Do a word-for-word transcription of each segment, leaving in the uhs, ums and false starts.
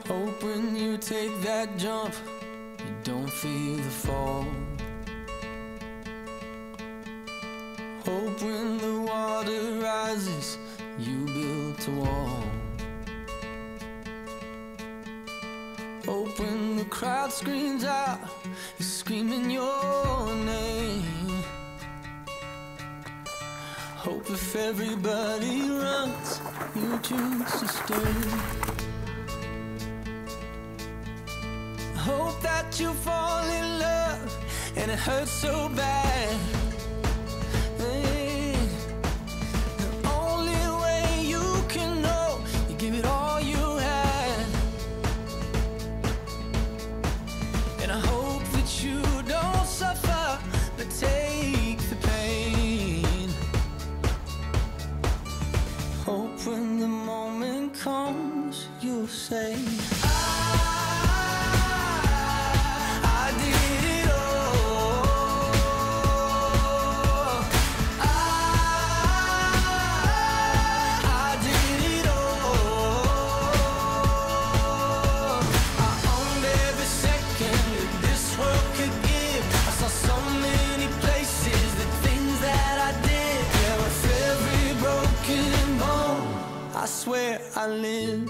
Hope when you take that jump, you don't feel the fall. Hope when the water rises, you built a wall. Hope when the crowd screams out, you're screaming your name. Hope if everybody runs, you choose to stay. Hope that you fall in love and it hurts so bad. Hey, the only way you can know, you give it all you had. And I hope that you don't suffer, but take the pain. Hope when the moment comes, you'll say, I swear I lived.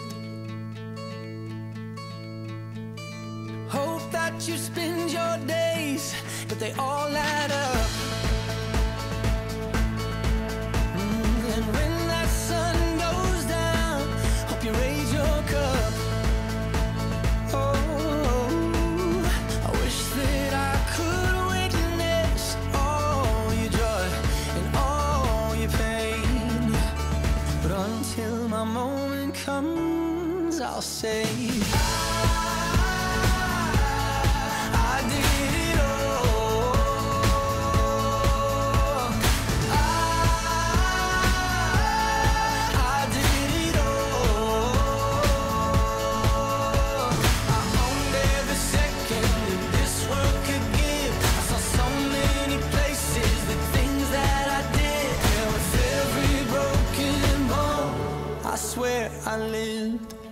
Hope that you spend your days, but they all add up. Mm, and when that sun goes down, hope you raise your cup. Oh, I wish that I could witness all your joy and all your pain, but until my moment comes, I'll say, I swear I lived.